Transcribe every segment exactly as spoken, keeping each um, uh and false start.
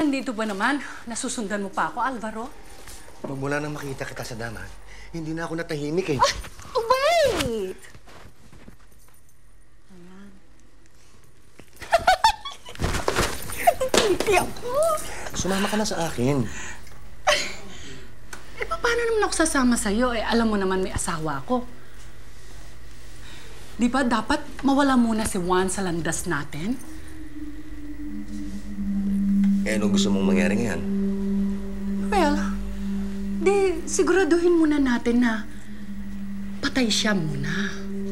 nandito ba naman? Nasusundan mo pa ako, Alvaro? Magmula nang makita kita sa daman, hindi na ako natahimik eh. Oh, wait! Ayan. Hindi ako. Sumama ka na sa akin. Eh, paano naman ako sasama sa'yo? Eh, alam mo naman may asawa ako. Di ba dapat mawala muna si Juan sa landas natin? Eh, ano gusto mong mangyari ngayon? Well, di siguraduhin muna natin na patay siya muna.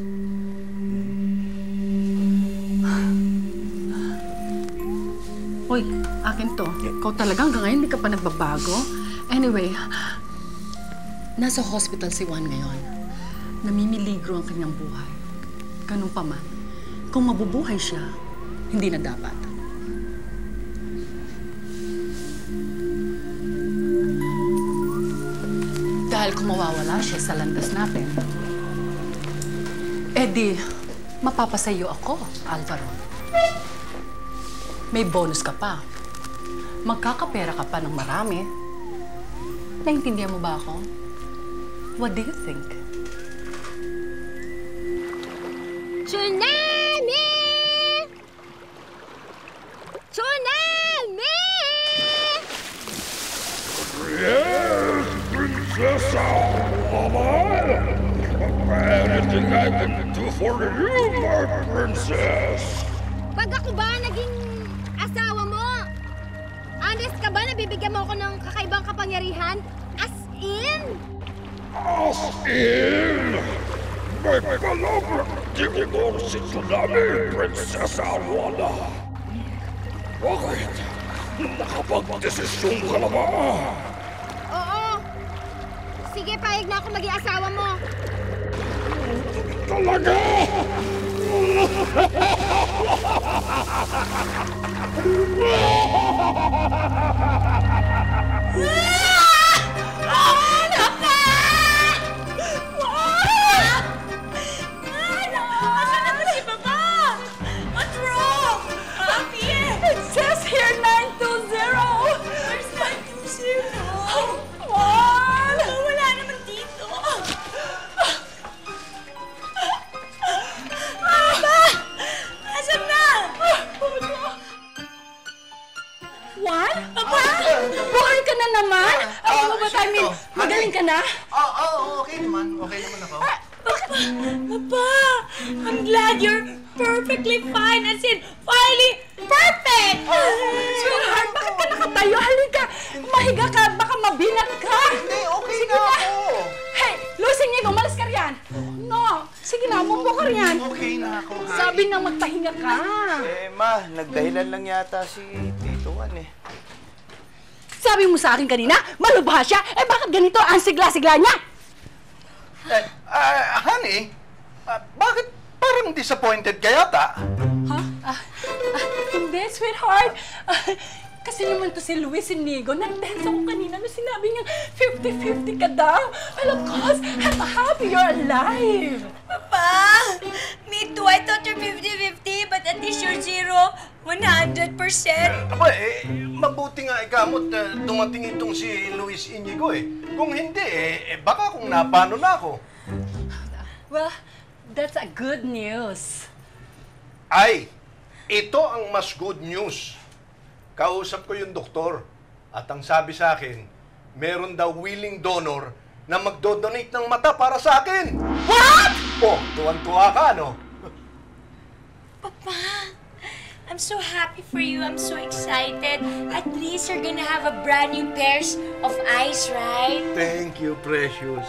Hoy, akin to. Ikaw talagang hanggang ngayon hindi ka pa nagbabago. Anyway, nasa hospital si Juan ngayon. Namimiligro ang kanyang buhay. Ganun pa man, kung mabubuhay siya, hindi na dapat. Dahil kung mawawala siya sa landas natin, eh di, mapapasayo ako, Alvaro. May bonus ka pa. Magkakapera ka pa ng marami. Naintindihan mo ba ako? What do you think? Tsunami! Tsunami! Yes, Princessa Mama! Anything I can do for you, my princess? Pag ako ba naging asawa mo, honest ka ba na bibigyan mo ako ng kakaibang kapangyarihan? As in? As in? May palabra tingin mo si Tsunami, Prinsesa Juana. Bakit? Nakapag-desisyon ka na ba? Oo. Sige, payag na ako maging asawa mo. Talaga? Magaling ka na? Oo, oh, oh, okay naman. Okay naman ako. Papa, I'm glad you're perfectly fine. As in, finally, perfect! Sweetheart, bakit ka nakatayo? Halika, mahiga ka, baka mabinat ka. Hindi, okay Sige na na. ako. Hey, Lucy Nigo, umalis ka riyan. No, sige na, umupo ka riyan. Okay na ako, honey. Sabi na magpahinga ka. Eh, ma, nagdahilan lang yata si Tito Juan eh. Sabi mo sa akin kanina, malubha siya. Eh, bakit ganito ang sigla-sigla niya? Eh, ah, honey, ah, bakit parang disappointed ka yata? Ha? Ah, ah, hindi, sweetheart. Ah, kasi naman to si Luis Inigo. Nag-dance ako kanina nung sinabi niya fifty fifty ka daw. Well, of course, I'm happy you're alive. Papa, me too. I thought you're fifty fifty, but at least you're zero. one hundred percent. Aba, eh, mabuti nga ikamot uh, dumating itong si Luis Inigo eh. Kung hindi, eh, eh baka kung napano na ako. Well, that's a good news. Ay, ito ang mas good news. Kausap ko yung doktor at ang sabi sa akin, meron daw willing donor na magdodonate ng mata para sa akin. What? Oh, tuwan-tuwa ka, no? Papa, I'm so happy for you. I'm so excited. At least you're gonna have a brand new pairs of eyes, right? Thank you, precious.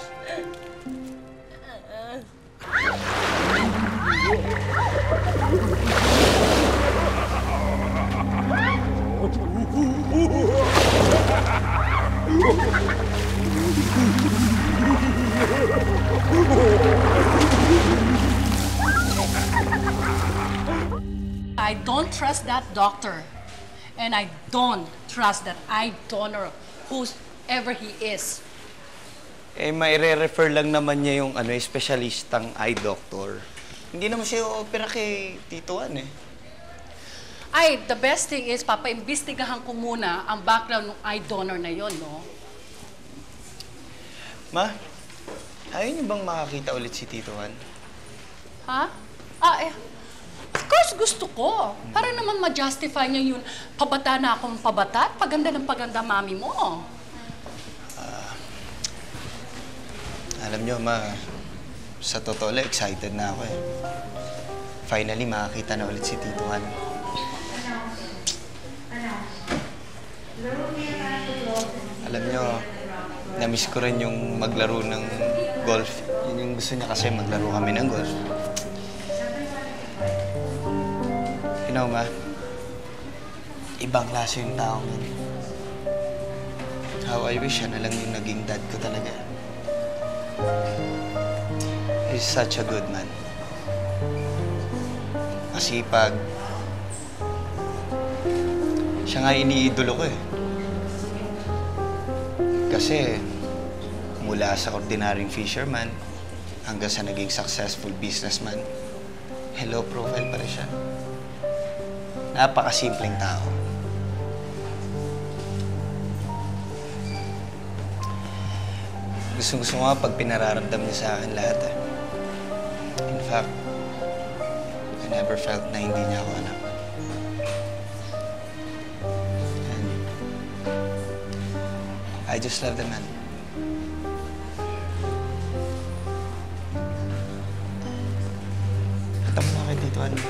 I don't trust that doctor. And I don't trust that eye donor, whoever he is. Eh, maire-refer lang naman niya yung ano, espesyalistang eye doctor. Hindi naman siya opera kay Tito Juan eh. Ay, the best thing is, papaimbestigahan ko muna ang background ng eye donor na yon, no? Ma, ayaw niyo bang makakita ulit si Tito Juan? Ha? Ah, eh. Of course, gusto ko. Para naman ma-justify niya yun. Pabata na akong pabata at paganda ng paganda mami mo. Uh, alam niyo, Ma, sa totoo lang, excited na ako eh. Finally, makakita na ulit si Tito Juan. Alam niyo, na-miss ko rin yung maglaro ng golf. Yun yung gusto niya kasi maglaro kami ng golf. You know, Ma, ibang klase yung taong yun. How I wish siya na lang yung naging dad ko talaga. He's such a good man. Masipag. Siya nga iniidolo ko eh. Kasi mula sa ordinaryong fisherman hanggang sa naging successful businessman, hello profile pa rin siya. Napakasimpleng tao. Gusto-gusto ko nga pag pinararamdam niya sa akin lahat eh. In fact, I never felt na hindi niya ako anak. And I just love the man. Punta mo na kay Tito Juan.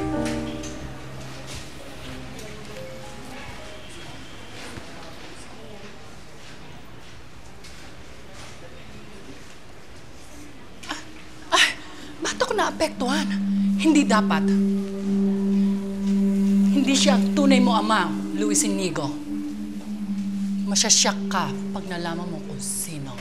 Naapektuhan. Hindi dapat. Hindi siya ang tunay mo ama, Luis Inigo. Masyasyak ka pag nalaman mo kung sino.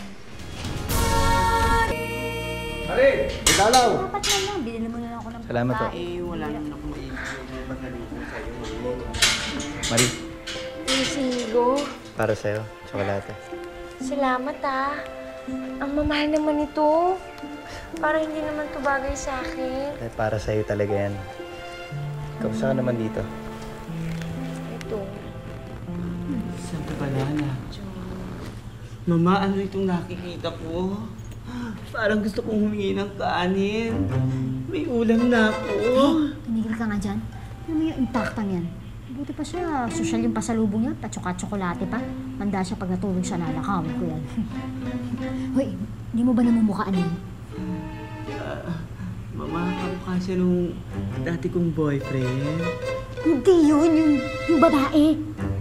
Mari! Italaw! Dapat na lang, bilhin mo na lang ako ng Salamat po. pagkain. Eh, wala naman ako maiibigay sa'yo. Mari, Luis Inigo, para sa'yo, tsokolate. salamat ah. Ang mamahal naman ito. Parang hindi naman ito bagay sa akin. Eh, para sa'yo talaga yan. Kamusta ka naman dito? Ito. Saan ka ba, Nana? Mama, ano itong nakikita ko? Parang gusto kong humingi ng kanin. May ulam na ako. Tumigil ka nga dyan. Ano mo yung impactang yan? Buti pa siya, sosyal yung pasalubong niya, patsoka-tsokolate pa. Manda siya pag natulog siya, lalakawin ko yan. Hoy, hindi mo ba namumukhaan yan? Uh, mama, kamukha siya nung dati kong boyfriend. Hindi yun, yung, yung babae.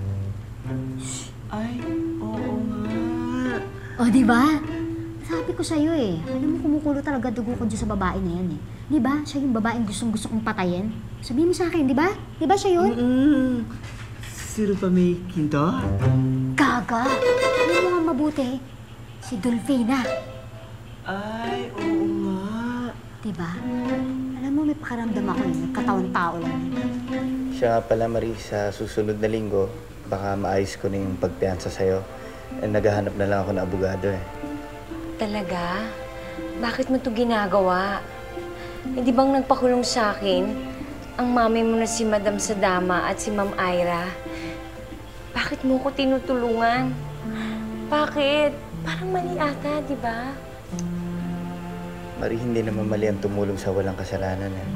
Ay, oo nga. O, di ba? Sabi ko sa'yo eh, alam mo kumukulo talaga dugo ko dyan sa babae na yan eh. Di ba? Siya yung babaeng gustong-gusto kong patayin. Sabihin mo sa akin, di ba? Di ba siya yun? Mm-mm. Sino pa may kinto? Gaga! Alam mo nga mabuti, si Dolphina. Ay, oo nga. Di ba? Alam mo, may pakaramdam ako eh. Nagkataon tao lang yun. Siya nga pala, Marie, sa susunod na linggo, baka maayos ko na yung pagpiansa sa'yo. Eh, naghahanap na lang ako ng abogado eh. Talaga? Bakit mo ito ginagawa? Hindi bang nagpakulong sa akin ang mami mo na si Madam Sadama at si Ma'am Ira? Bakit mo ko tinutulungan? Bakit? Parang mali ata, di ba? Marie, hindi naman mali ang tumulong sa walang kasalanan eh.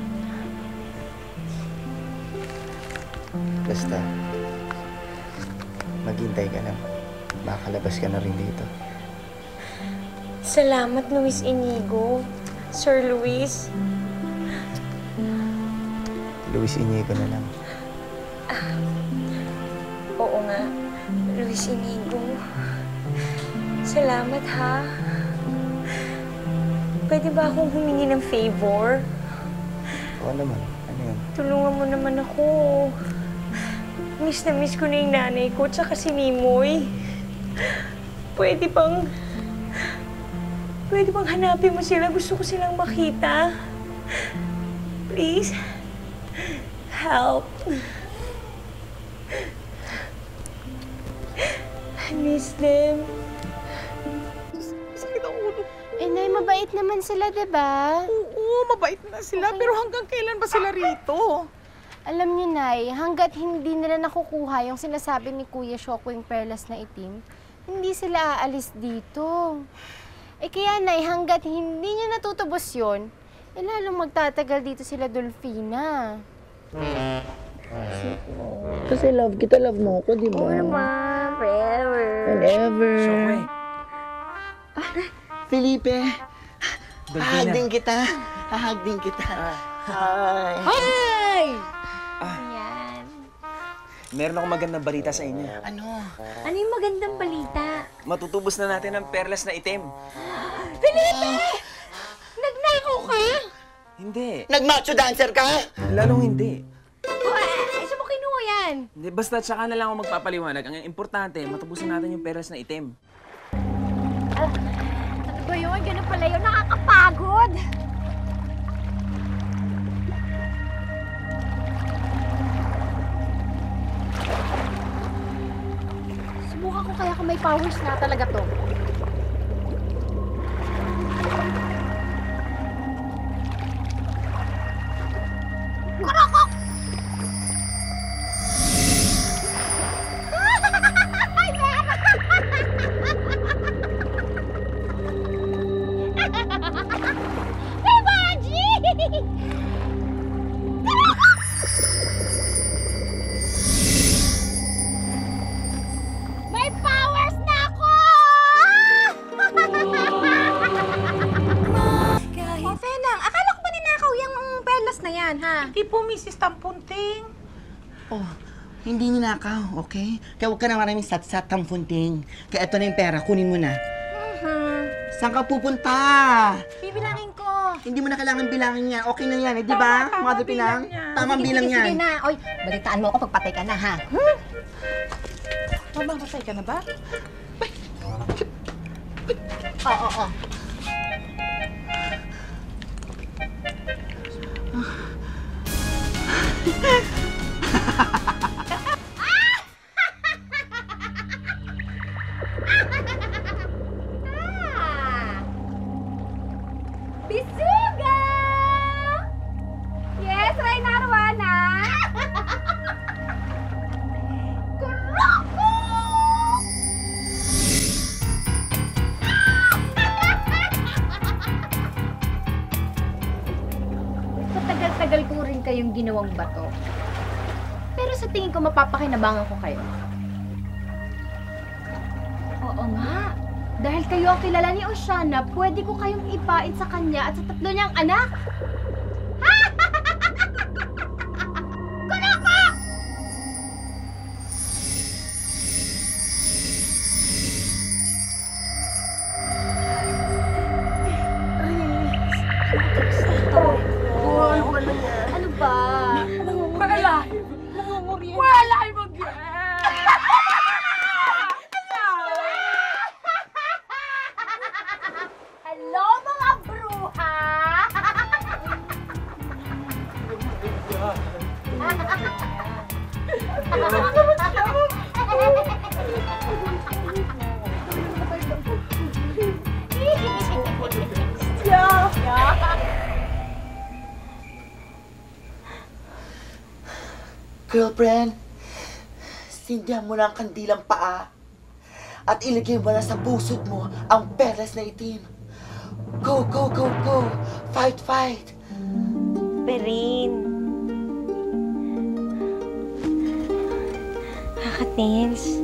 Basta, maghintay ka na. Makalabas ka na rin dito. Salamat, Luis Inigo. Sir Luis. Luis Inigo na lang. Oo nga, Luis Inigo. Salamat, ha? Pwede ba akong humingi ng favor? Oo naman. Ano yun? Tulungan mo naman ako. Miss na miss ko na yung nanay ko, tsaka si Mimoy. Pwede bang... Pwede bang hanapin mo sila? Gusto ko silang makita. Please. Help. I miss them. Sakit ang ulo. Eh, Nay, mabait naman sila, di ba? Oo, mabait na sila. Pero hanggang kailan ba sila rito? Alam niyo na, Nay, hanggat hindi nila nakukuha yung sinasabi ni Kuya Shoko yung perlas na itim, hindi sila aalis dito. Eh kaya, Nay, hanggat hindi niya natutubos yun, eh lalong magtatagal dito sila Dolphina. Kasi love kita, love mo ako, di ba? Oo naman, forever. Forever. Shoko. Felipe, Dolphina. hahag din kita. Hahag din kita. Hi. Hi! Ah. Yan. Meron akong magandang balita sa inyo. Ano? Ano yung magandang balita? Matutubos na natin ang perlas na itim. Felipe! Nagnakaw ka? Hindi. Nag-macho dancer ka? Lalong hindi. Oh, eh, saan mo kinuha yan? Hindi, basta tsaka na lang ako magpapaliwanag. Ang importante, matubusan natin yung perlas na itim. Ano ba yun? Ganun pala yun. Nakakapagod! Subukan ko kaya kung may powers na talaga to. Kurokok! Ay, meron! May magic! May powers na ako! O, Fenang, akala ko ba ninakaw yung perlas na yan, ha? Hindi po, Missus Tampunting. Oh, hindi ninakaw, okay? Kaya huwag ka na maraming sat-sat tampunting. Kaya ito na yung pera, kunin mo na. Uh-huh. Saan ka pupunta? Bibilangin ko. Hindi mo na kailangan bilangin yan. Okay na yan, eh, di ba? Tama, tama, Mga Pinang? bilang yan. Tamang Sige, bilang sige, yan. sige na. Oy, balitaan mo ako pagpatay ka na, ha? Mamamatay ka na ba? Oo, oo, oo. Bisuga! Yes, Reyna Arwana? Kuroko! Matagal-tagal ko rin kayong ginawang bato. Pero sa tingin ko mapapakinabangan ko kayo. Oo nga. Dahil kayo ang kilala ni Oceana, pwede ko kayong ipait sa kanya at sa tatlo niyang anak. Kuroko! Ano ba? Wala. Wala ay mag Hello, mga bruha! Girlfriend, sindihan mo na ang kandilang paa at ilagay mo na sa pusod mo ang perlas na itim. Go, go, go, go! Fight, fight! Perin. Kakatins.